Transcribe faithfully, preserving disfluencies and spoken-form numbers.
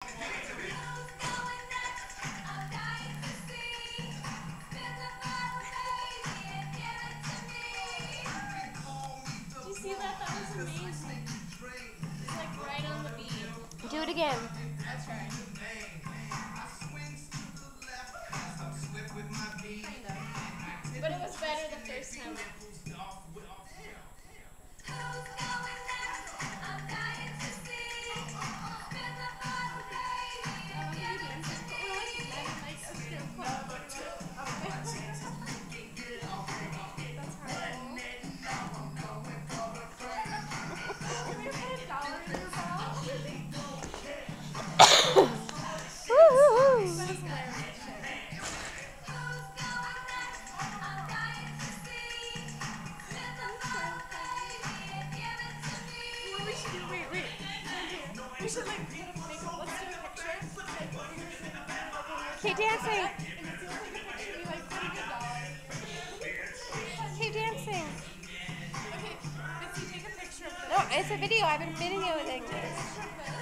Did you see that? That was amazing. It's like right on the beat. Do it again. I'll try. Kind of. But it was better the first time. We should like make a, let's do a picture. Keep dancing. Keep dancing. Okay, Missy, take a picture of this. No, it's a video. I've been videoing this.